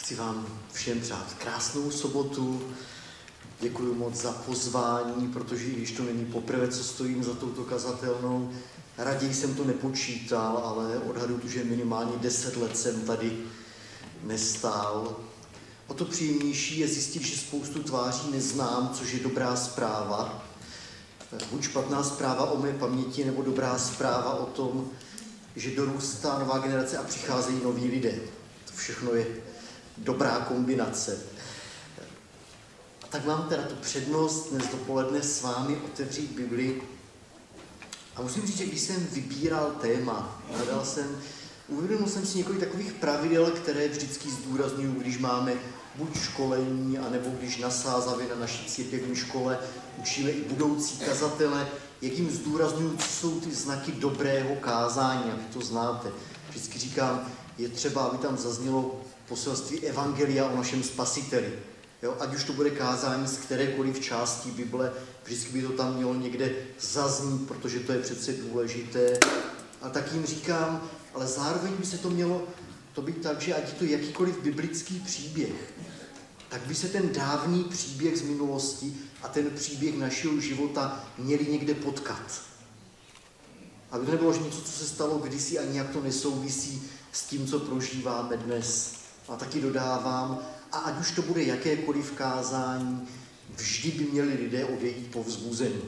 Chci vám všem přát krásnou sobotu. Děkuji moc za pozvání, protože i když to není poprvé, co stojím za touto kazatelnou, raději jsem to nepočítal, ale odhaduji, že minimálně 10 let jsem tady nestál. O to příjemnější je zjistit, že spoustu tváří neznám, což je dobrá zpráva. Buď špatná zpráva o mé paměti, nebo dobrá zpráva o tom, že dorůstá nová generace a přicházejí noví lidé. To všechno je dobrá kombinace. A tak mám teda tu přednost dnes dopoledne s vámi otevřít Bibli. A musím říct, že když jsem vybíral téma, uvědomil jsem si několik takových pravidel, které vždycky zdůrazňuji, když máme buď školení, anebo když na Sázavě na naší církevní škole učíme i budoucí kazatele, jak jim zdůrazňuji, co jsou ty znaky dobrého kázání, a vy to znáte. Vždycky říkám, je třeba, aby tam zaznělo poselství evangelia o našem spasiteli. Jo, ať už to bude kázání z kterékoliv části Bible, vždycky by to tam mělo někde zaznít, protože to je přece důležité. A tak jim říkám, ale zároveň by se to mělo to být tak, že ať je to jakýkoliv biblický příběh, tak by se ten dávný příběh z minulosti a ten příběh našeho života měli někde potkat. Aby to nebylo něco, co se stalo kdysi a nějak to nesouvisí s tím, co prožíváme dnes. A taky dodávám, a ať už to bude jakékoliv kázání, vždy by měli lidé odejít povzbuzení.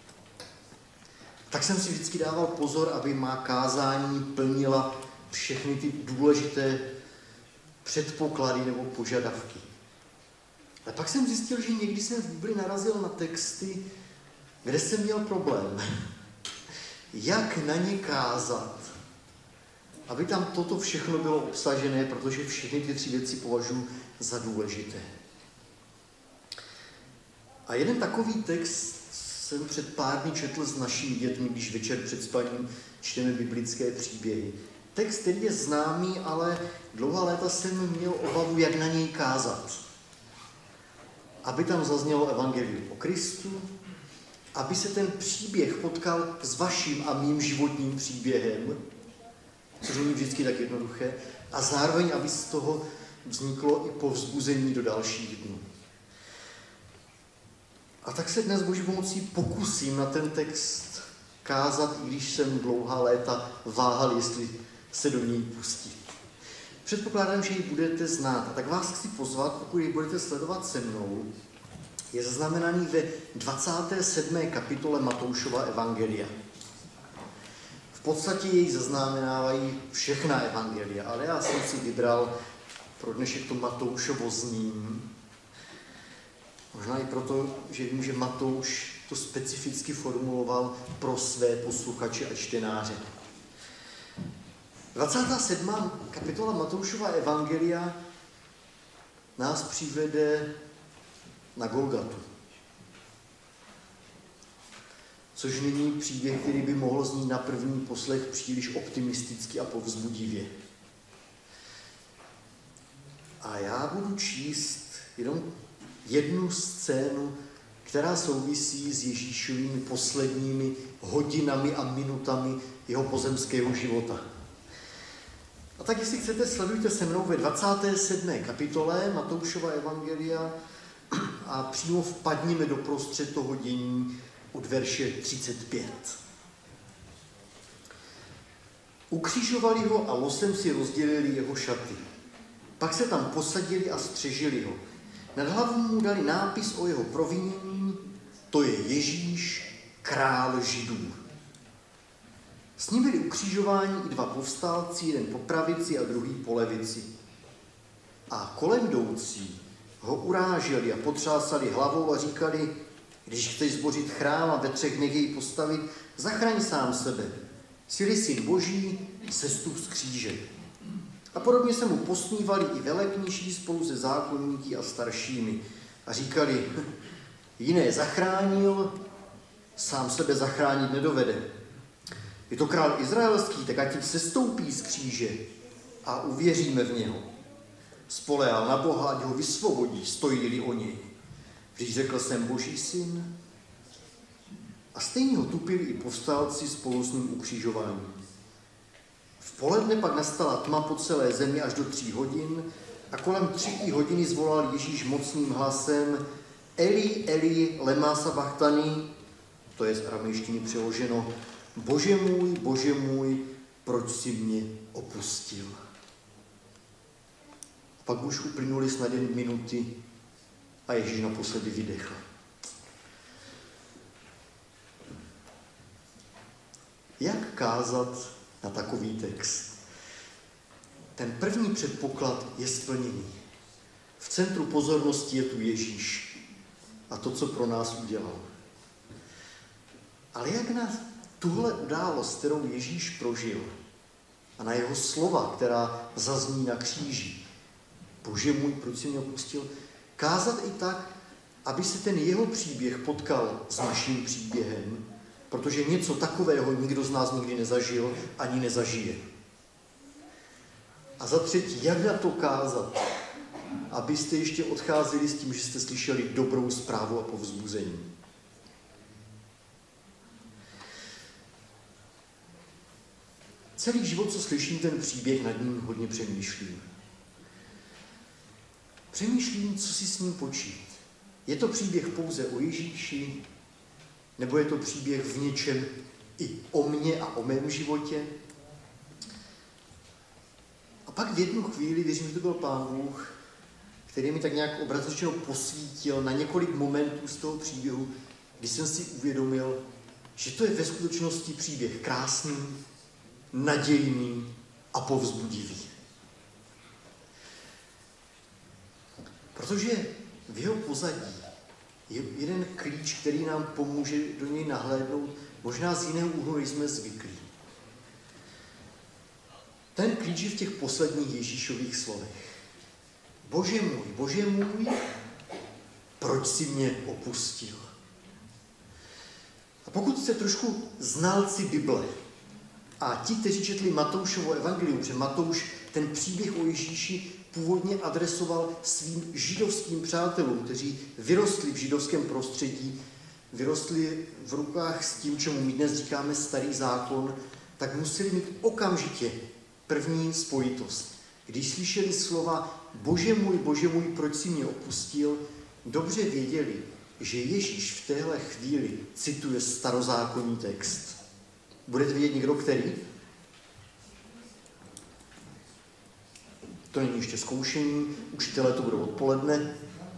Tak jsem si vždycky dával pozor, aby má kázání plnila všechny ty důležité předpoklady nebo požadavky. A pak jsem zjistil, že někdy jsem v Bibli narazil na texty, kde jsem měl problém. Jak na ně kázat, aby tam toto všechno bylo obsažené, protože všechny ty 3 věci považuji za důležité. A jeden takový text jsem před pár dny četl s našimi dětmi, když večer před spaním čteme biblické příběhy. Text, který je známý, ale dlouhá léta jsem měl obavu, jak na něj kázat. Aby tam zaznělo evangelium o Kristu, aby se ten příběh potkal s vaším a mým životním příběhem, což není vždycky tak jednoduché, a zároveň, aby z toho vzniklo i povzbuzení do dalších dnů. A tak se dnes Boží pomocí pokusím na ten text kázat, i když jsem dlouhá léta váhal, jestli se do něj pustit. Předpokládám, že ji budete znát, a tak vás chci pozvat, pokud ji budete sledovat se mnou. Je zaznamenaný ve 27. kapitole Matoušova evangelia. V podstatě jej zaznamenávají všechna evangelia, ale já jsem si vybral pro dnešek to Matoušovo znění. Možná i proto, že vím, že Matouš to specificky formuloval pro své posluchače a čtenáře. 27. kapitola Matoušova evangelia nás přivede na Golgatu. Což není příběh, který by mohl znít na první poslech příliš optimisticky a povzbudivě. A já budu číst jenom jednu scénu, která souvisí s Ježíšovými posledními hodinami a minutami jeho pozemského života. A tak, jestli chcete, sledujte se mnou ve 27. kapitole Matoušova evangelia a přímo vpadněme do prostřed toho dění od verše 35. Ukřižovali ho a losem si rozdělili jeho šaty. Pak se tam posadili a střežili ho. Nad hlavu mu dali nápis o jeho provinění, to je Ježíš, král Židů. S ním byli ukřižováni i 2 povstalci, jeden po pravici a druhý po levici. A kolem jdoucí ho uráželi a potřásali hlavou a říkali, když chceš zbořit chrám a ve 3 dnech jej postavit, zachraň sám sebe. Jsi-li syn Boží, sestup z kříže. A podobně se mu posmívali i velekněží spolu se zákonníky a staršími. A říkali, jiné zachránil, sám sebe zachránit nedovede. Je to král izraelský, tak ať sestoupí z kříže a uvěříme v něho. Spoléhal na Boha, ať ho vysvobodí, stojí-li o něj. Když řekl jsem Boží syn. A stejně ho tupili i povstalci spolu s ním ukřižováním. V poledne pak nastala tma po celé zemi až do 3 hodin a kolem 3. hodiny zvolal Ježíš mocným hlasem: Eli, Eli, lema sabachthani, to je z aramejštiny přeloženo: Bože můj, proč jsi mě opustil? A pak už uplynuly snad jen minuty a Ježíš naposledy vydechl. Jak kázat na takový text? Ten první předpoklad je splněný. V centru pozornosti je tu Ježíš a to, co pro nás udělal. Ale jak na tuhle událost, kterou Ježíš prožil, a na jeho slova, která zazní na kříži: Bože můj, proč jsi mě opustil, kázat i tak, aby se ten jeho příběh potkal s naším příběhem, protože něco takového nikdo z nás nikdy nezažil ani nezažije. A za třetí, jak na to kázat, abyste ještě odcházeli s tím, že jste slyšeli dobrou zprávu a povzbuzení. Celý život, co slyším ten příběh, nad ním hodně přemýšlím. Přemýšlím, co si s ním počít. Je to příběh pouze o Ježíši, nebo je to příběh v něčem i o mně a o mém životě? A pak v jednu chvíli, věřím, že to byl Pán Bůh, který mi tak nějak obrazně řečeno posvítil na několik momentů z toho příběhu, kdy jsem si uvědomil, že to je ve skutečnosti příběh krásný, nadějný a povzbudivý. Protože v jeho pozadí je jeden klíč, který nám pomůže do něj nahlédnout možná z jiného úhlu, než jsme zvyklí. Ten klíč je v těch posledních Ježíšových slovech. Bože můj, proč jsi mě opustil? A pokud jste trošku znalci Bible a ti, kteří četli Matoušovo evangelium, protože Matouš ten příběh o Ježíši původně adresoval svým židovským přátelům, kteří vyrostli v židovském prostředí, vyrostli v rukách s tím, čemu my dnes říkáme Starý zákon, tak museli mít okamžitě první spojitost. Když slyšeli slova Bože můj, proč jsi mě opustil, dobře věděli, že Ježíš v téhle chvíli cituje starozákonní text. Budete vědět někdo, který? To není ještě zkoušení, učitelé to budou odpoledne.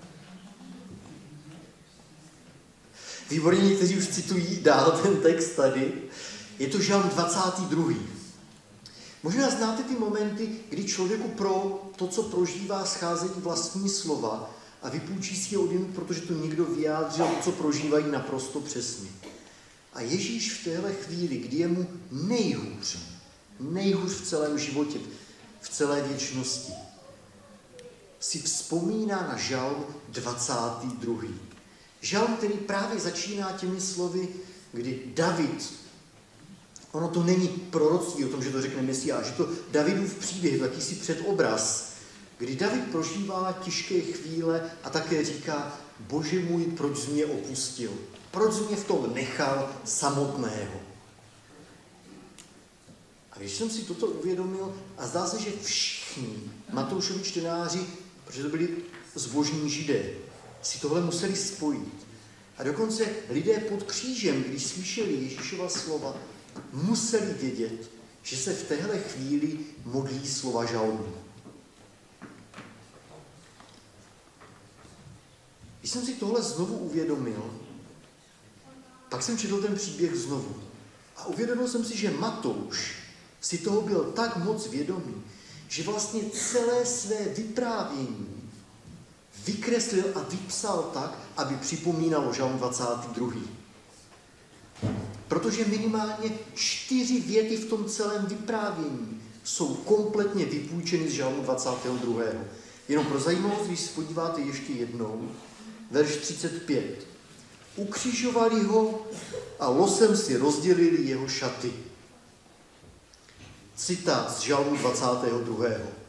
Výborně, někteří už citují dál ten text tady. Je to Žalm 22. Možná znáte ty momenty, kdy člověku pro to, co prožívá, scházejí vlastní slova a vypůjčí si je od jiných, protože to někdo vyjádřil, co prožívají naprosto přesně. A Ježíš v téhle chvíli, kdy je mu nejhůř v celém životě, v celé věčnosti, si vzpomíná na Žalm 22. Žalm, který právě začíná těmi slovy, kdy David, ono to není proroctví o tom, že to řekne Mesiáš, že to Davidův příběh, jakýsi předobraz, kdy David prožívá těžké chvíle a také říká: Bože můj, proč jsi mě opustil? Proč jsi mě v tom nechal samotného? A když jsem si toto uvědomil, a zdá se, že všichni Matoušovi čtenáři, protože to byli zbožní Židé, si tohle museli spojit. A dokonce lidé pod křížem, když slyšeli Ježíšova slova, museli vědět, že se v téhle chvíli modlí slova žalmu. Když jsem si tohle znovu uvědomil, pak jsem četl ten příběh znovu. A uvědomil jsem si, že Matouš si toho byl tak moc vědomý, že vlastně celé své vyprávění vykreslil a vypsal tak, aby připomínalo Žalm 22. Protože minimálně 4 věty v tom celém vyprávění jsou kompletně vypůjčeny z Žalmu 22. Jenom pro zajímavost, když se podíváte ještě jednou, verš 35. Ukřižovali ho a losem si rozdělili jeho šaty. Citát z Žalmu 22.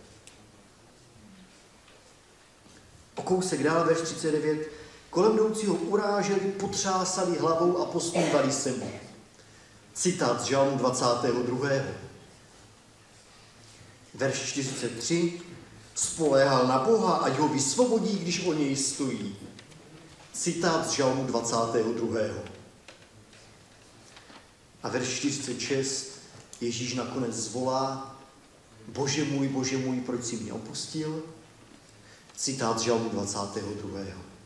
O kousek dál, verš 39. Kolem jdoucího uráželi, potřásali hlavou a posmívali se mu. Citát z Žalmu 22. Verš 43. Spoléhal na Boha, ať ho vysvobodí, když o něj stojí. Citát z Žalmu 22. A verš 46 Ježíš nakonec zvolá: Bože můj, proč jsi mě opustil? Citát z Žalmu 22.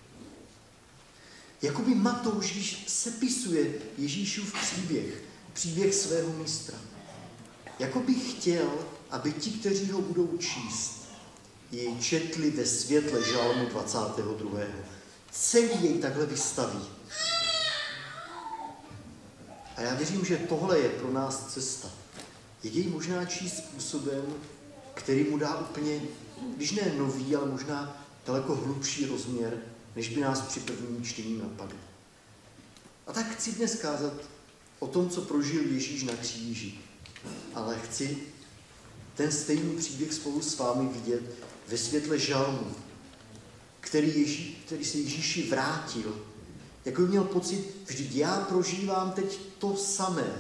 Jakoby Matouš sepisuje Ježíšův příběh svého mistra. Jakoby chtěl, aby ti, kteří ho budou číst, jej četli ve světle Žalmu 22. Celý jej takhle vystaví. A já věřím, že tohle je pro nás cesta. Je jej možná číst způsobem, který mu dá úplně, když ne nový, ale možná daleko hlubší rozměr, než by nás při prvním čtení napadlo. A tak chci dnes kázat o tom, co prožil Ježíš na kříži. Ale chci ten stejný příběh spolu s vámi vidět ve světle žalmu, který se Ježíši vrátil. Jako měl pocit, vždyť já prožívám teď to samé,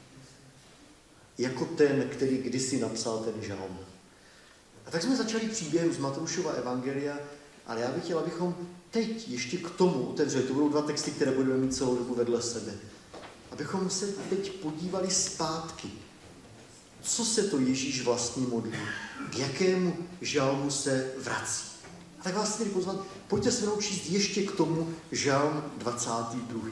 jako ten, který kdysi napsal ten žalm. A tak jsme začali příběhem z Matoušova evangelia, ale já bych chtěl, abychom teď ještě k tomu otevřeli. To budou 2 texty, které budeme mít celou dobu vedle sebe. Abychom se teď podívali zpátky. Co se to Ježíš vlastně modlí? K jakému žalmu se vrací? A tak vás chci tedy pozvat, pojďte se mnou číst ještě k tomu žalm 22.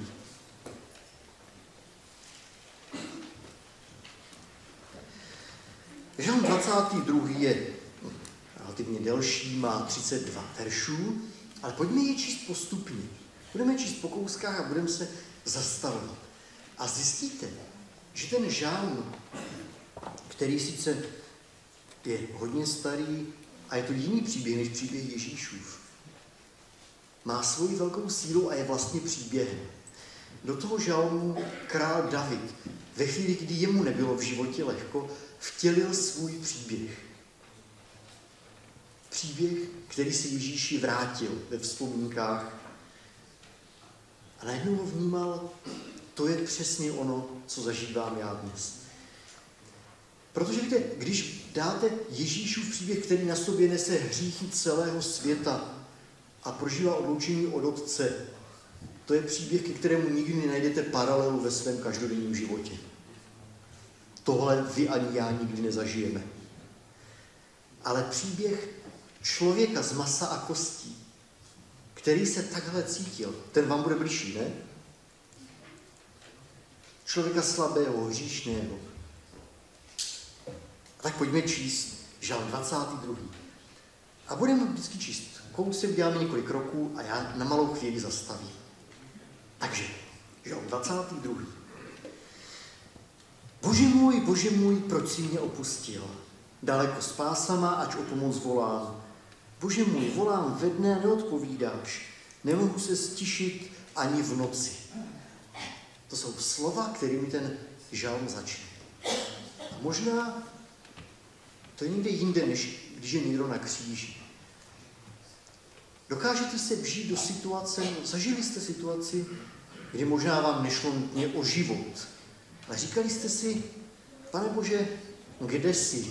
Žalm 22. je relativně delší, má 32 veršů, ale pojďme je číst postupně. Budeme číst po kouskách a budeme se zastavovat. A zjistíte, že ten žalm, který sice je hodně starý a je to jiný příběh než příběh Ježíšův, má svoji velkou sílu a je vlastně příběhem. Do toho žalmu král David, ve chvíli, kdy jemu nebylo v životě lehko, vtělil svůj příběh. Příběh, který se Ježíši vrátil ve vzpomínkách. A najednou ho vnímal, to je přesně ono, co zažívám já dnes. Protože víte, když dáte Ježíšův příběh, který na sobě nese hříchy celého světa a prožívá odloučení od Otce, to je příběh, ke kterému nikdy nenajdete paralelu ve svém každodenním životě. Tohle vy ani já nikdy nezažijeme. Ale příběh člověka z masa a kostí, který se takhle cítil, ten vám bude bližší, ne? Člověka slabého, hříšného. A tak pojďme číst žalm 22. A budeme vždycky číst. Kousek uděláme několik kroků a já na malou chvíli zastavím. Takže, žalm 22. Bože můj, proč jsi mě opustil? Daleko s pásama, ač o pomoc volám. Bože můj, volám ve dne, neodpovídáš. Nemohu se stišit ani v noci. To jsou slova, kterými ten žalm začne. A možná to je někde jinde, než když je někdo na kříži. Dokážete se vžít do situace, zažili jste situaci, kdy možná vám nešlo nutně o život. Ale říkali jste si, Pane Bože, kde jsi?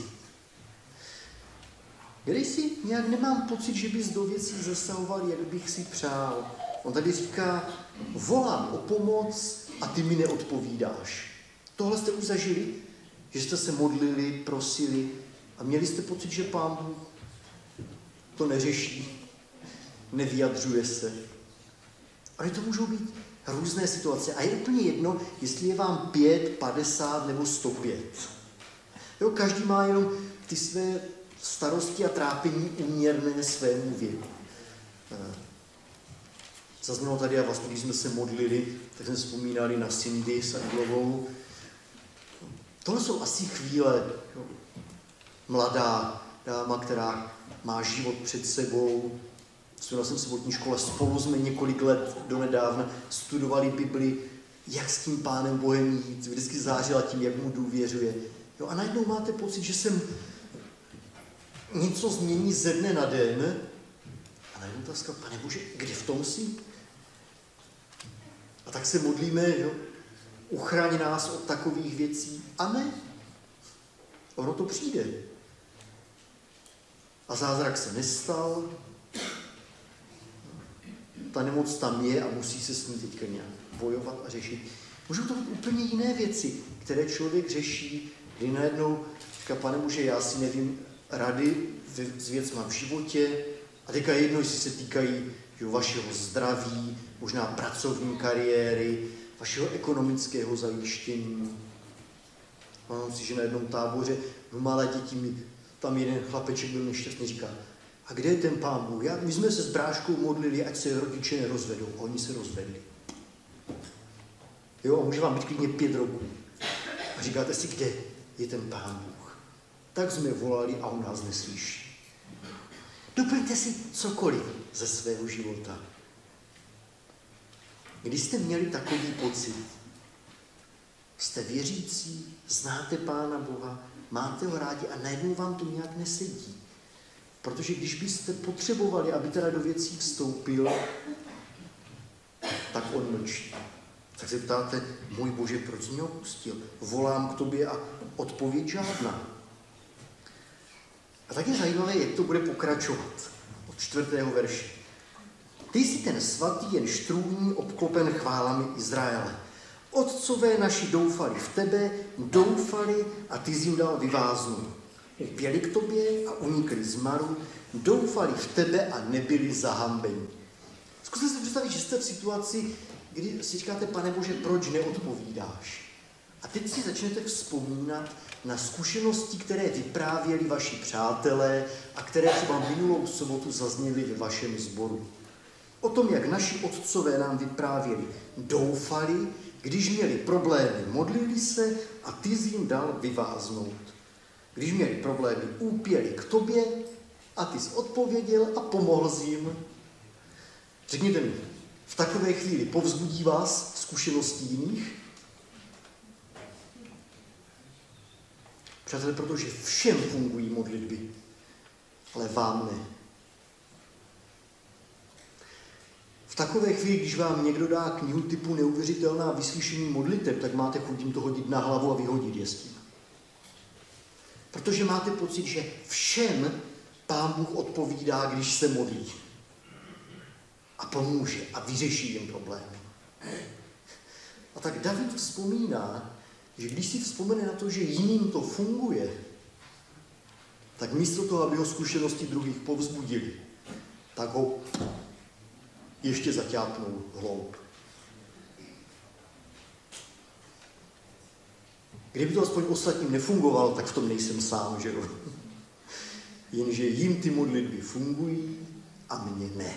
Kde jsi? Nějak nemám pocit, že bys do věcí zasahoval, jak bych si přál. On tady říká, volám o pomoc a ty mi neodpovídáš. Tohle jste už zažili? Že jste se modlili, prosili a měli jste pocit, že Pán Bůh to neřeší, nevyjadřuje se. Ale to můžou být různé situace. A je úplně jedno, jestli je vám 5, 50 nebo 105. Jo, každý má jenom ty své starosti a trápení uměrné svému věku. Zaznělo tady, a vlastně, když jsme se modlili, tak jsme vzpomínali na Cindy Sadlovou. Tohle jsou asi chvíle. Jo. Mladá dáma, která má život před sebou. Studoval jsem v sobotní škole, spolu jsme několik let donedávna studovali Bibli, jak s tím Pánem Bohem jít. Vždycky zářila tím, jak mu důvěřuje. Jo, a najednou máte pocit, že se něco změní ze dne na den. A najednou otázka, Pane Bože, kde v tom jsi? A tak se modlíme, jo? Uchraň nás od takových věcí. A ne. Ono to přijde. a zázrak se nestal. Ta nemoc tam je a musí se s ní teďka nějak bojovat a řešit. Můžou to být úplně jiné věci, které člověk řeší, kdy najednou říká, Pane Bože, já si nevím rady s věcma v životě a teďka jedno, jestli se týkají vašeho zdraví, možná pracovní kariéry, vašeho ekonomického zajištění. Mám si, že na jednom táboře malé děti, tam jeden chlapeček byl nešťastný, říká, a kde je ten Pán Bůh? My jsme se s bráškou modlili, ať se rodiče nerozvedou. A oni se rozvedli. Jo, a může vám být klidně 5 roků. A říkáte si, kde je ten Pán Bůh? Tak jsme volali a on nás neslyší. Doplňte si cokoliv ze svého života. Když jste měli takový pocit, jste věřící, znáte Pána Boha, máte ho rádi a najednou vám to nějak nesedí. Protože když byste potřebovali, aby teda do věcí vstoupil, tak on mlčí. Tak se ptáte, můj Bože, proč jsi mě opustil? Volám k tobě a odpověď žádná. A tak je zajímavé, jak to bude pokračovat. Od 4. verše. Ty jsi ten svatý, jen štrůní, obklopen chválami Izraele. Otcové naši doufali v tebe, doufali a ty jsi jim dal vyváznout. Upěli k tobě a unikli z maru, doufali v tebe a nebyli zahambeni. Zkuste si představit, že jste v situaci, kdy si říkáte, Pane Bože, proč neodpovídáš? A teď si začnete vzpomínat na zkušenosti, které vyprávěli vaši přátelé a které třeba minulou sobotu zazněly ve vašem sboru. O tom, jak naši otcové nám vyprávěli, doufali, když měli problémy, modlili se a ty jsi jim dal vyváznout. Když měli problémy, úpěli k tobě a ty jsi odpověděl a pomohl jsi jim. Řekněte mi, v takové chvíli povzbudí vás zkušenosti jiných? Přátelé, protože všem fungují modlitby, ale vám ne. V takové chvíli, když vám někdo dá knihu typu neuvěřitelná vyslyšení modliteb, tak máte chuť jim to hodit na hlavu a vyhodit je s tím. Protože máte pocit, že všem Pán Bůh odpovídá, když se modlí. A pomůže a vyřeší jim problémy. A tak David vzpomíná, že když si vzpomene na to, že jiným to funguje, tak místo toho, aby ho zkušenosti druhých povzbudili, tak ho ještě zaťápnou hloub. Kdyby to aspoň ostatním nefungovalo, tak v tom nejsem sám, že jo? Jenže jim ty modlitby fungují a mně ne.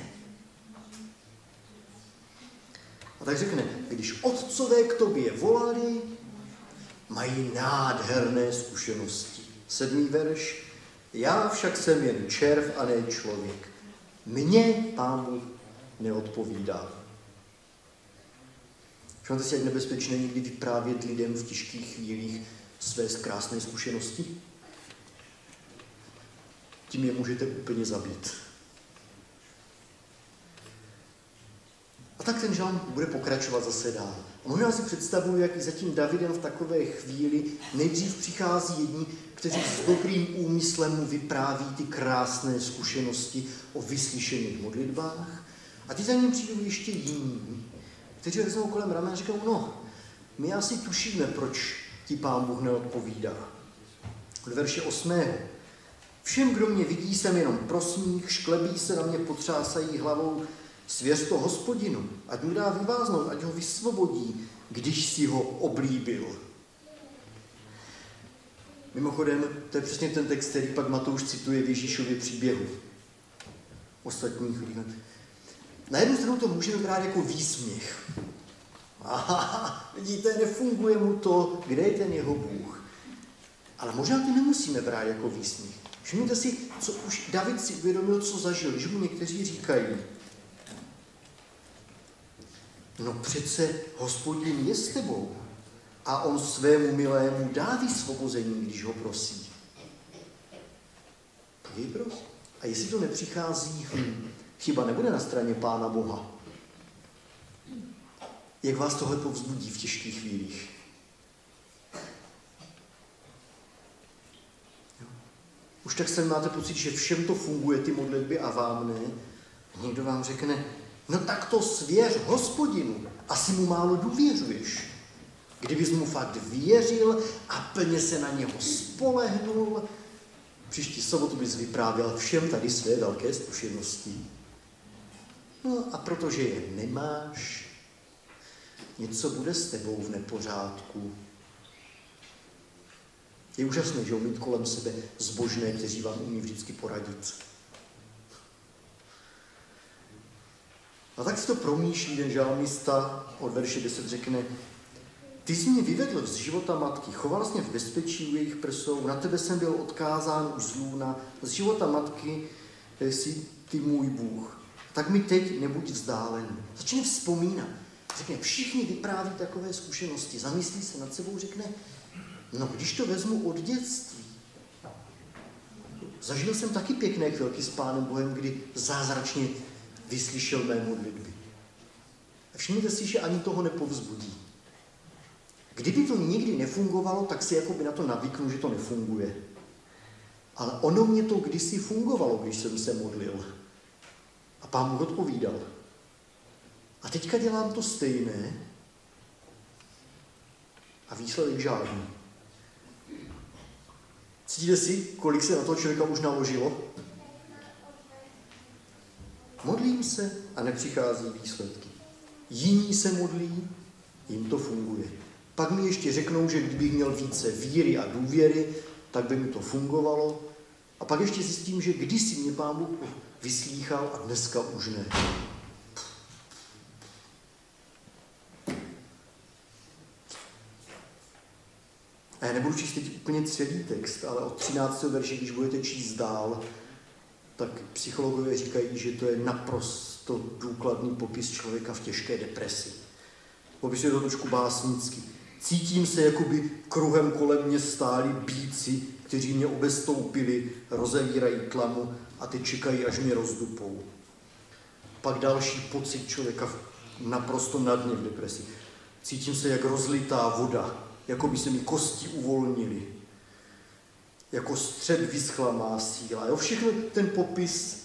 A tak řekne, když otcové k tobě volali, mají nádherné zkušenosti. 7. verš. Já však jsem jen červ a ne člověk. Mně Pán Bůh neodpovídá. Všimněte si, jak nebezpečné někdy vyprávět lidem v těžkých chvílích své krásné zkušenosti? Tím je můžete úplně zabít. A tak ten žalm bude pokračovat zase dál. A možná si představuji, jak i za tím Davidem v takové chvíli nejdřív přichází jedni, kteří s dobrým úmyslem mu vypráví ty krásné zkušenosti o vyslyšených modlitbách. A ty za ním přijdou ještě jiní, kteří vezmou kolem ramena a říkají, no, my asi tušíme, proč ti Pán Bůh neodpovídá. Od verše 8. Všem, kdo mě vidí, jsem jenom prosmích, šklebí se na mě, potřásají hlavou, svěř to Hospodinu, ať mu dá vyváznout, ať ho vysvobodí, když si ho oblíbil. Mimochodem, to je přesně ten text, který pak Matouš cituje v Ježíšově příběhu. Ostatních lidí. Na jednu stranu to můžeme brát jako výsměch. Aha, vidíte, nefunguje mu to, kde je ten jeho Bůh. Ale možná to nemusíme brát jako výsměch. Všimněte si, co už David si uvědomil, co zažil, když mu někteří říkají, no přece Hospodin je s tebou a on svému milému dá vysvobození, když ho prosí. Tak jej prosí. A jestli to nepřichází, chyba nebude na straně Pána Boha. Jak vás tohle povzbudí v těžkých chvílích? Už tak sami máte pocit, že všem to funguje, ty modlitby, a vám ne. Někdo vám řekne, no tak to svěř Hospodinu, asi mu málo důvěřuješ. Kdybys mu fakt věřil a plně se na něho spolehnul, příští sobotu bys vyprávěl všem tady své velké zkušenosti. No a protože je nemáš, něco bude s tebou v nepořádku. Je úžasné, že mít kolem sebe zbožné, kteří vám umí vždycky poradit. A tak si to promýšlí ten žalmista, od verše 10 řekne, ty jsi mě vyvedl z života matky, choval jsi mě v bezpečí u jejich prsou, na tebe jsem byl odkázán už z lůna, z života matky jsi ty můj Bůh. Tak mi teď nebuď vzdálený. Začne vzpomínat. Řekne, všichni vypráví takové zkušenosti, zamyslí se nad sebou, řekne, no když to vezmu od dětství. Zažil jsem taky pěkné chvilky s Pánem Bohem, kdy zázračně vyslyšel mé modlitby. A všimněte si, že ani toho nepovzbudí. Kdyby to nikdy nefungovalo, tak si jakoby na to navyknu, že to nefunguje. Ale ono mě to kdysi fungovalo, když jsem se modlil. A Pán Bůh odpovídal. A teďka dělám to stejné a výsledek žádný. Cítíte si, kolik se na toho člověka už naložilo? Modlím se a nepřichází výsledky. Jiní se modlí, jim to funguje. Pak mi ještě řeknou, že kdybych měl více víry a důvěry, tak by mi to fungovalo. A pak ještě zjistím, že kdysi mě Pán Bůh vyslýchal a dneska už ne. A já nebudu číst teď úplně celý text, ale od 13. verše, když budete číst dál, tak psychologové říkají, že to je naprosto důkladný popis člověka v těžké depresi. Popisuje to trošku básnicky. Cítím se, jakoby kruhem kolem mě stáli býci, kteří mě obestoupili, rozevírají tlamu a teď čekají, až mě rozdupou. Pak další pocit člověka naprosto na dně v depresi. Cítím se, jak rozlitá voda, jako by se mi kosti uvolnily. Jako střed vyschla má síla. Jo, všechno ten popis.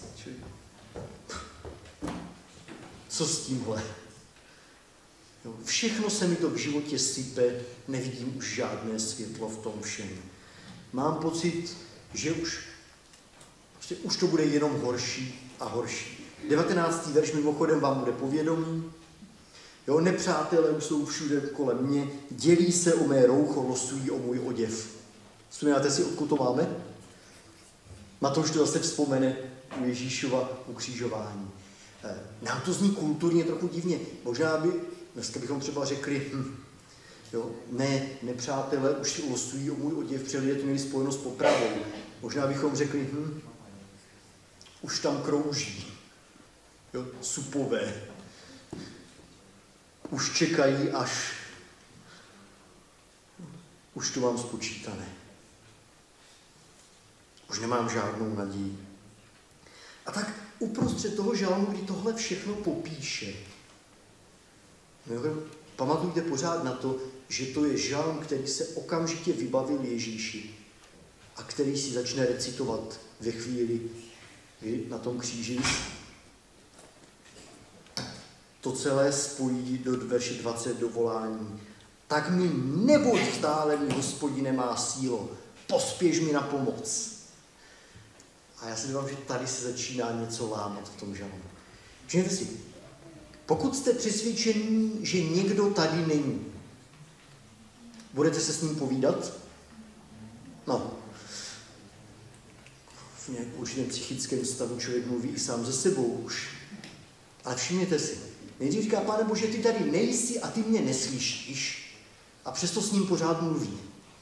Co s tímhle? Jo, všechno se mi to v životě sype, nevidím už žádné světlo v tom všem. Mám pocit, že už to bude jenom horší a horší. 19. verš mimochodem vám bude povědomí. Jo, nepřátelé už jsou všude kolem mě, dělí se o mé roucho, losují o můj oděv. Vzpomínáte si, odkud to máme? Matouš to zase vzpomene u Ježíšova ukřižování. Nám to zní kulturně trochu divně. Možná dneska bychom třeba řekli, jo, ne, nepřátelé už si losují o můj oděv, protože lidé to měli spojeno s popravou. Možná bychom řekli, už tam krouží, jo, supové. Už čekají, až už to mám spočítané. Už nemám žádnou naději. A tak uprostřed toho žalmu, kdy tohle všechno popíše, pamatujte pořád na to, že to je žalm, který se okamžitě vybavil Ježíši a který si začne recitovat ve chvíli, kdy na tom kříži. To celé spojí do verše 20 do volání. Tak mi nebuď vzdálený, Hospodine, má sílo, pospěš mi na pomoc. A já si dívám, že tady se začíná něco lámat v tom žalmu. Všimněte si, pokud jste přesvědčení, že někdo tady není, budete se s ním povídat? No. V nějakém určitém psychickém stavu člověk mluví i sám ze sebou už. Ale všimněte si, nejdřív říká, Pane Bože, ty tady nejsi a ty mě neslyšíš a přesto s ním pořád mluví.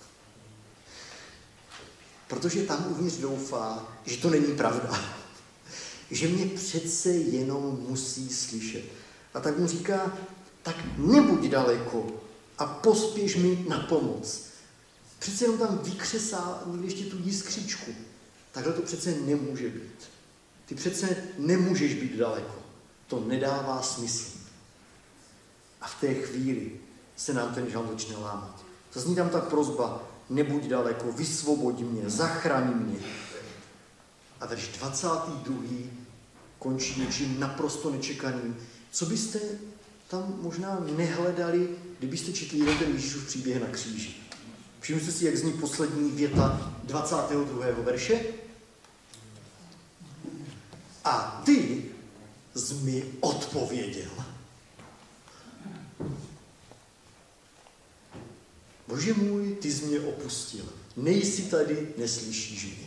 Protože tam uvnitř doufá, že to není pravda. Že mě přece jenom musí slyšet. A tak mu říká, tak nebuď daleko a pospěš mi na pomoc. Přece jenom tam vykřesá někdy ještě tu jiskřičku. Takhle to přece nemůže být. Ty přece nemůžeš být daleko. To nedává smysl. A v té chvíli se nám ten žalm začne lámat. Zazní tam ta prosba, nebuď daleko, vysvoboď mě, zachraň mě. A verš 22. končí něčím naprosto nečekaným. Co byste tam možná nehledali, kdybyste četli jeden ten Ježíšův příběh na kříži? Všimněte si, jak zní poslední věta 22. verše. A ty jsi mi odpověděl. Bože můj, ty jsi mě opustil. Nejsi tady, neslyšíš mě.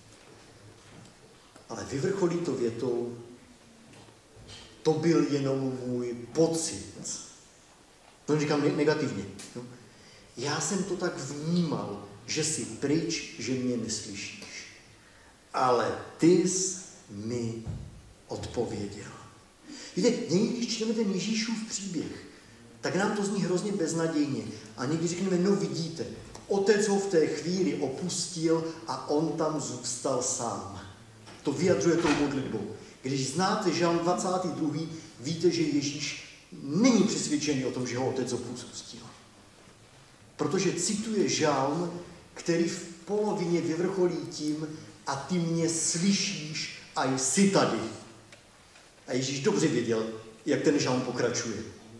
Ale vyvrcholí to větou, to byl jenom můj pocit. To říkám negativně. No. Já jsem to tak vnímal, že jsi pryč, že mě neslyšíš. Ale ty jsi mi odpověděl. Víte, někdy, když čteme ten Ježíšův příběh, tak nám to zní hrozně beznadějně. A někdy řekneme, no vidíte, otec ho v té chvíli opustil a on tam zůstal sám. To vyjadřuje tou modlitbou. Když znáte žalm 22., víte, že Ježíš není přesvědčený o tom, že ho otec opustil. Protože cituje žalm, který v polovině vyvrcholí tím, a ty mě slyšíš a jsi tady. A Ježíš dobře věděl, jak ten žalm pokračuje.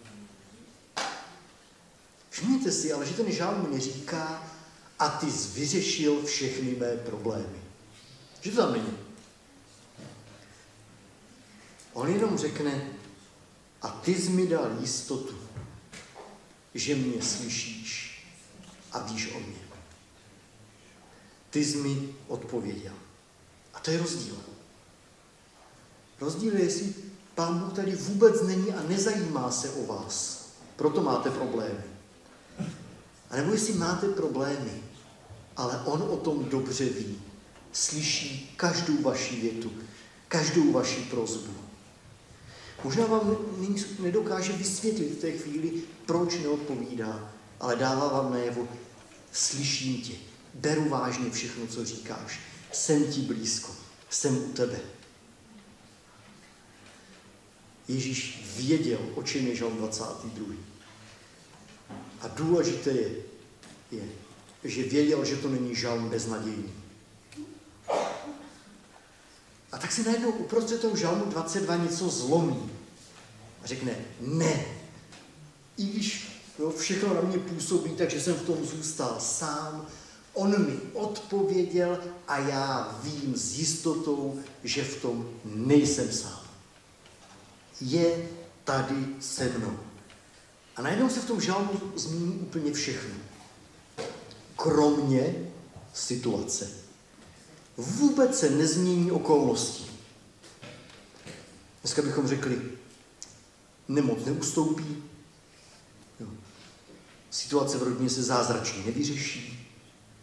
Všimněte si, ale že ten žalm neříká, a ty jsi vyřešil všechny mé problémy. Že to tam není. On jenom řekne, a ty jsi mi dal jistotu, že mě slyšíš a víš o mě. Ty jsi mi odpověděl. A to je rozdíl. Rozdíl je, jestli Pán Bůh tady vůbec není a nezajímá se o vás. Proto máte problémy. A nebo jestli máte problémy, ale on o tom dobře ví. Slyší každou vaši větu, každou vaši prosbu. Možná vám nedokáže vysvětlit v té chvíli, proč neodpovídá, ale dává vám najevo, slyším tě, beru vážně všechno, co říkáš, jsem ti blízko, jsem u tebe. Ježíš věděl, o čem je žalm 22. A důležité je, že věděl, že to není žalm beznadějný. A tak si najednou uprostřed toho žalmu 22 něco zlomí. A řekne, ne. I když všechno na mě působí, takže jsem v tom zůstal sám, on mi odpověděl a já vím s jistotou, že v tom nejsem sám. Je tady se mnou. A najednou se v tom žalmu zmíní úplně všechno. Kromě situace. Vůbec se nezmění okolnosti. Dneska bychom řekli, nemoc neustoupí, situace v rodině se zázračně nevyřeší,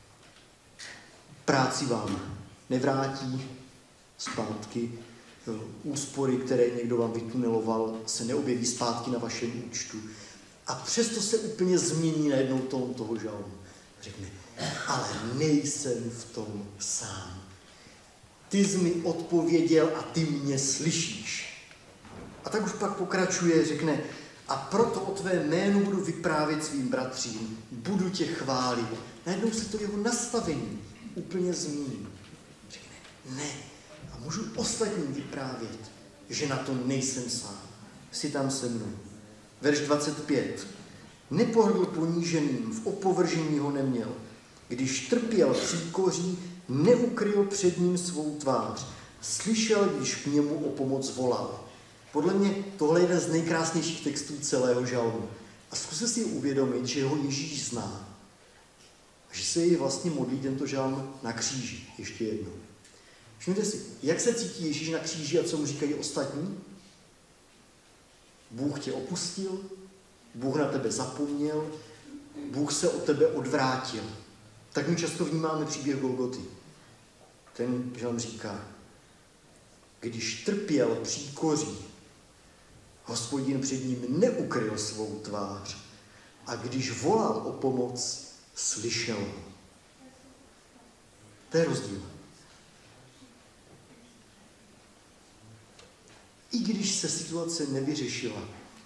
práci vám nevrátí zpátky, úspory, které někdo vám vytuneloval, se neobjeví zpátky na vašem účtu. A přesto se úplně změní najednou tón toho žalmu. Řekne, ale nejsem v tom sám. Ty jsi mi odpověděl a ty mě slyšíš. A tak už pak pokračuje, řekne, a proto o tvé jménu budu vyprávět svým bratřím, budu tě chválit. Najednou se to jeho nastavení úplně změní. Řekne, ne, a můžu ostatním vyprávět, že na to nejsem sám. Jsi tam se mnou. Verš 25. Nepohrdl poníženým, v opovržení ho neměl. Když trpěl příkoří, neukryl před ním svou tvář. Slyšel, když k němu o pomoc volal. Podle mě tohle je jeden z nejkrásnějších textů celého žalmu. A zkuste si uvědomit, že ho Ježíš zná. A že se jej vlastně modlí tento žalm na kříži. Ještě jednou. Všimněte si, jak se cítí Ježíš na kříži a co mu říkají ostatní? Bůh tě opustil, Bůh na tebe zapomněl, Bůh se od tebe odvrátil. Tak my často vnímáme příběh Golgoty. Ten žalm říká, když trpěl příkoří, Hospodin před ním neukryl svou tvář a když volal o pomoc, slyšel ho. To je rozdíl. I když se situace nevyřešila,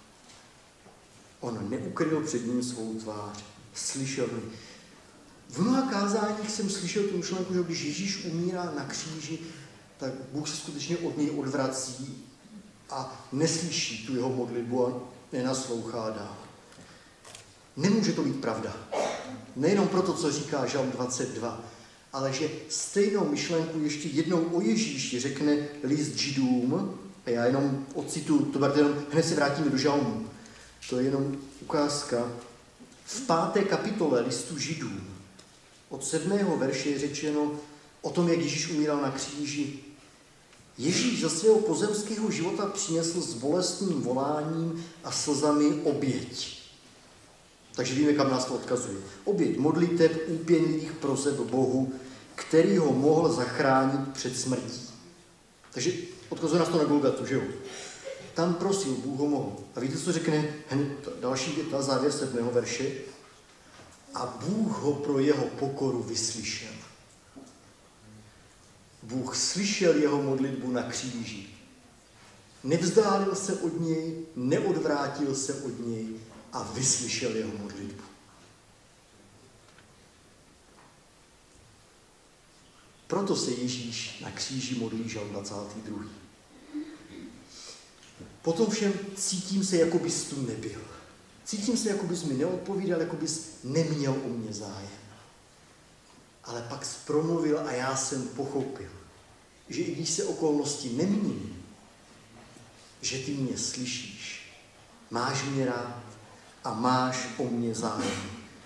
on neukryl před ním svou tvář, slyšel ho. V mnoha kázáních jsem slyšel tu myšlenku, že když Ježíš umírá na kříži, tak Bůh se skutečně od něj odvrací a neslyší tu jeho modlitbu a nenaslouchá dál. Nemůže to být pravda. Nejenom proto, co říká Žalm 22, ale že stejnou myšlenku ještě jednou o Ježíši řekne list Židům, a já jenom ocituju, to jenom hned se vrátíme do Žalmu. To je jenom ukázka. V 5. kapitole listu Židům od 7. verše je řečeno o tom, jak Ježíš umíral na kříži. Ježíš za svého pozemského života přinesl s bolestným voláním a slzami oběť. Takže víme, kam nás to odkazuje. Oběť modliteb, úpěnlivých proseb Bohu, který ho mohl zachránit před smrtí. Takže odkazuje nás to na Golgatu, že jo? Tam prosil, Bůh ho mohl. A víte, co řekne hned další věta, závěr 7. verše? A Bůh ho pro jeho pokoru vyslyšel. Bůh slyšel jeho modlitbu na kříži. Nevzdálil se od něj, neodvrátil se od něj a vyslyšel jeho modlitbu. Proto se Ježíš na kříži modlí, Žalm 22. Potom všem cítím se, jako bys tu nebyl. Cítím se, jako bys mi neodpovídal, jako bys neměl o mě zájem. Ale pak jsi promluvil a já jsem pochopil, že i když se okolnosti nemění, že ty mě slyšíš, máš mě rád a máš o mě zájem.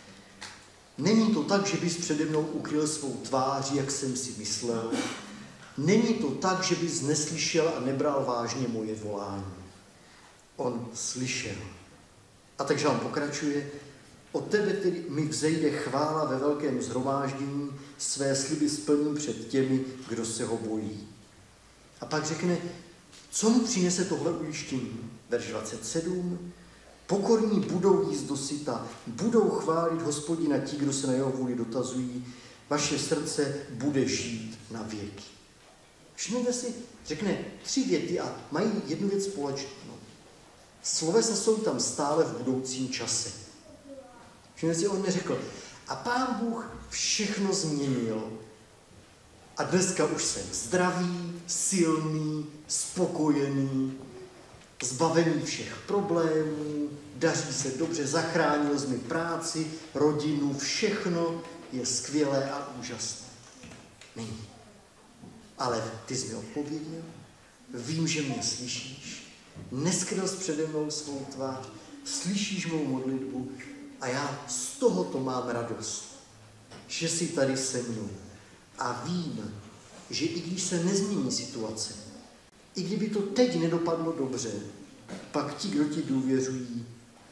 Není to tak, že bys přede mnou ukryl svou tváři, jak jsem si myslel. Není to tak, že bys neslyšel a nebral vážně moje volání. On slyšel. A takže on pokračuje, od tebe tedy mi vzejde chvála ve velkém shromáždění, své sliby splním před těmi, kdo se ho bojí. A pak řekne, co mu přinese tohle ujištění? Verš 27. Pokorní budou jíst dosyta, budou chválit Hospodina ti, kdo se na jeho vůli dotazují, vaše srdce bude žít na věky. Všimněte si, řekne 3 věty a mají jednu věc společnou. Slovesa jsou tam stále v budoucím čase. Všimněte si, on neřekl, a Pán Bůh všechno změnil a dneska už jsem zdravý, silný, spokojený, zbavený všech problémů, daří se dobře, zachránil jsi mi práci, rodinu, všechno je skvělé a úžasné. Není. Ale ty jsi mi odpověděl, vím, že mě slyšíš, neskryl jsi přede mnou svou tvář, slyšíš mou modlitbu a já z tohoto mám radost, že jsi tady se mnou. A vím, že i když se nezmění situace, i kdyby to teď nedopadlo dobře, pak ti, kdo ti důvěřují,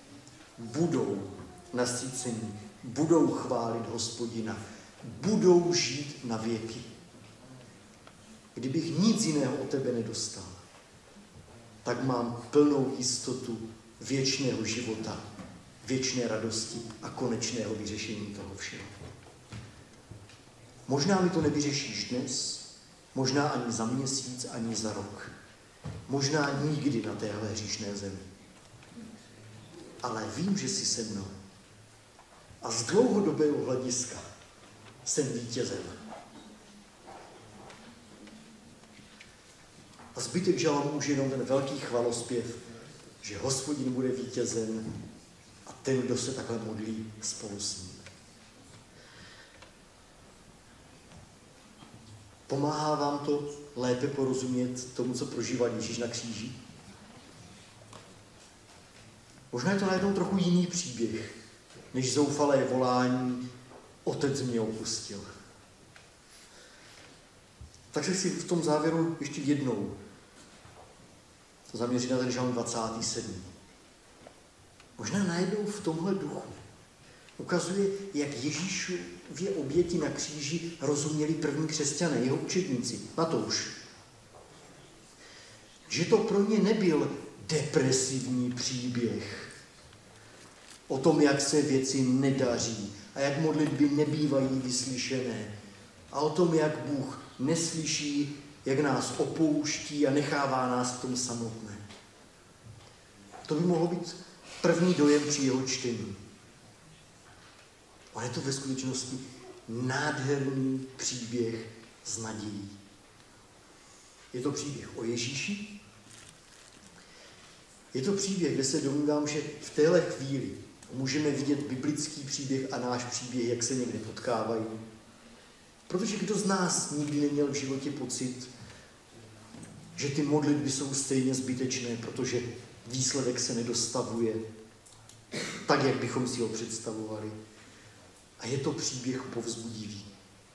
budou nasycení, budou chválit Hospodina, budou žít na věky. Kdybych nic jiného od tebe nedostal, tak mám plnou jistotu věčného života, věčné radosti a konečného vyřešení toho všeho. Možná mi to nevyřešíš dnes, možná ani za měsíc, ani za rok. Možná nikdy na téhle hříšné zemi. Ale vím, že jsi se mnou. A z dlouhodobého hlediska jsem vítězem. A zbytek žalmu už jenom ten velký chvalospěv, že Hospodin bude vítězem a ten, kdo se takhle modlí spolu s ním. Pomáhá vám to lépe porozumět tomu, co prožíval Ježíš na kříži? Možná je to najednou trochu jiný příběh, než zoufalé volání Otec mě opustil. Tak se chci v tom závěru ještě jednou zaměřit na ten žalm 27. Možná najednou v tomhle duchu ukazuje, jak Ježíšově oběti na kříži rozuměli první křesťané, jeho učedníci, Matouš. Že to pro ně nebyl depresivní příběh o tom, jak se věci nedaří a jak modlitby nebývají vyslyšené a o tom, jak Bůh neslyší, jak nás opouští a nechává nás v tom samotné. To by mohlo být první dojem při jeho čtení. Ale je to ve skutečnosti nádherný příběh s nadějí. Je to příběh o Ježíši. Je to příběh, kde se domnívám, že v téhle chvíli můžeme vidět biblický příběh a náš příběh, jak se někde potkávají. Protože kdo z nás nikdy neměl v životě pocit, že ty modlitby jsou stejně zbytečné, protože výsledek se nedostavuje tak, jak bychom si ho představovali. A je to příběh povzbudivý.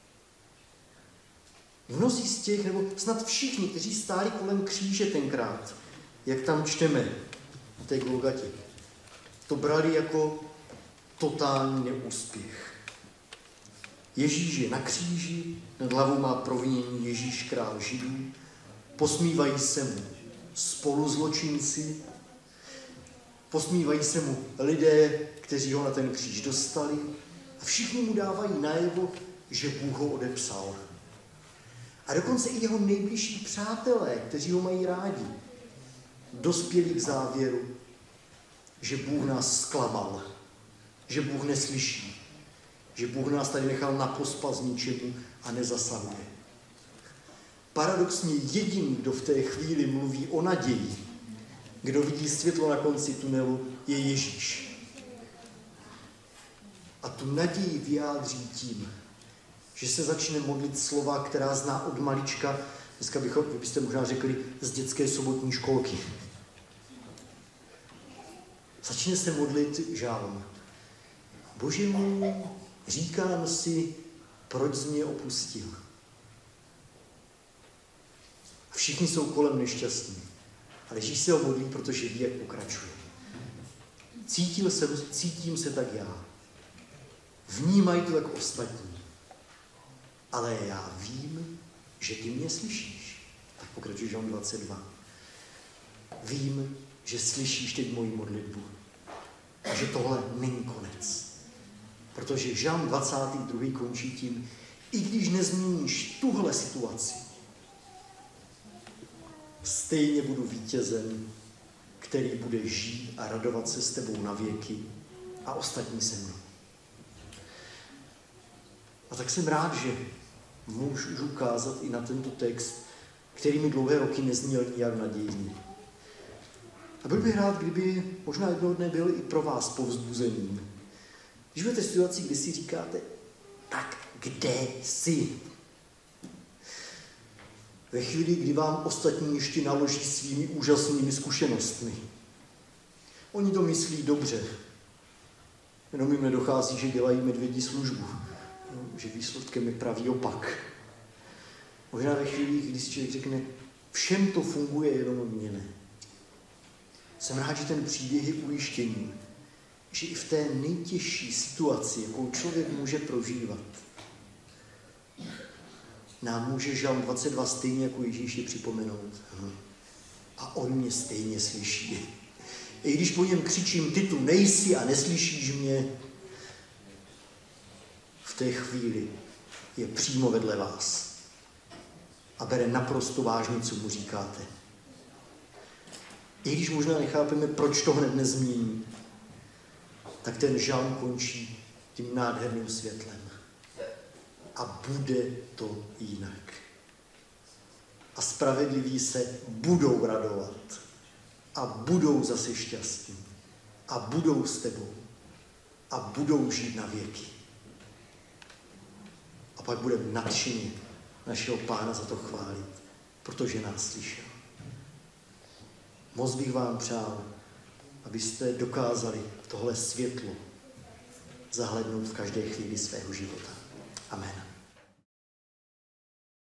Mnozí z těch, nebo snad všichni, kteří stáli kolem kříže tenkrát, jak tam čteme v té Golgatě, to brali jako totální neúspěch. Ježíš je na kříži, nad hlavou má provinění Ježíš král Židů, posmívají se mu spoluzločinci, posmívají se mu lidé, kteří ho na ten kříž dostali a všichni mu dávají najevo, že Bůh ho odepsal. A dokonce i jeho nejbližší přátelé, kteří ho mají rádi, dospěli k závěru, že Bůh nás zklamal, že Bůh neslyší, že Bůh nás tady nechal na pospas ničemu a nezasahuje. Paradoxně jediný, kdo v té chvíli mluví o naději, kdo vidí světlo na konci tunelu, je Ježíš. A tu naději vyjádří tím, že se začne modlit slova, která zná od malička, dneska vy byste možná řekli, z dětské sobotní školky. Začne se modlit žálm. Bože můj, říkám si, proč jsi mě opustil. A všichni jsou kolem nešťastní. Ale Ježíš se ho modlí, protože ví, jak pokračuje. Cítím se tak já. Vnímají to tak ostatní. Ale já vím, že ty mě slyšíš. Tak pokračuje Žalm 22. Vím, že slyšíš teď moji modlitbu. A že tohle není konec. Protože Žalm 22. končí tím, i když nezměníš tuhle situaci, stejně budu vítězem, který bude žít a radovat se s tebou na věky a ostatní se mnou. A tak jsem rád, že můžu ukázat i na tento text, který mi dlouhé roky nezněl nijak nadějně. A byl bych rád, kdyby možná jednoho dne byl i pro vás povzbuzením. Když budete v situaci, kdy si říkáte, tak kde jsi? Ve chvíli, kdy vám ostatní ještě naloží svými úžasnými zkušenostmi. Oni to myslí dobře, jenom jim nedochází, že dělají medvědí službu, že výsledkem je pravý opak. Možná ve chvíli, kdy si člověk řekne, všem to funguje, jenom mně ne. Jsem rád, že ten příběh je ujištěním, že i v té nejtěžší situaci, jakou člověk může prožívat, nám může Žalm 22 stejně jako Ježíši připomenout. A on mě stejně slyší. I když po něm křičím, ty tu nejsi a neslyšíš mě, v té chvíli je přímo vedle vás a bere naprosto vážně, co mu říkáte. I když možná nechápeme, proč to hned nezmění, tak ten žalm končí tím nádherným světlem. A bude to jinak. A spravedliví se budou radovat. A budou zase šťastní. A budou s tebou. A budou žít na věky. A pak budeme nadšeně našeho Pána za to chválit, protože nás slyšel. Moc bych vám přál, abyste dokázali tohle světlo zahlednout v každé chvíli svého života. Amen.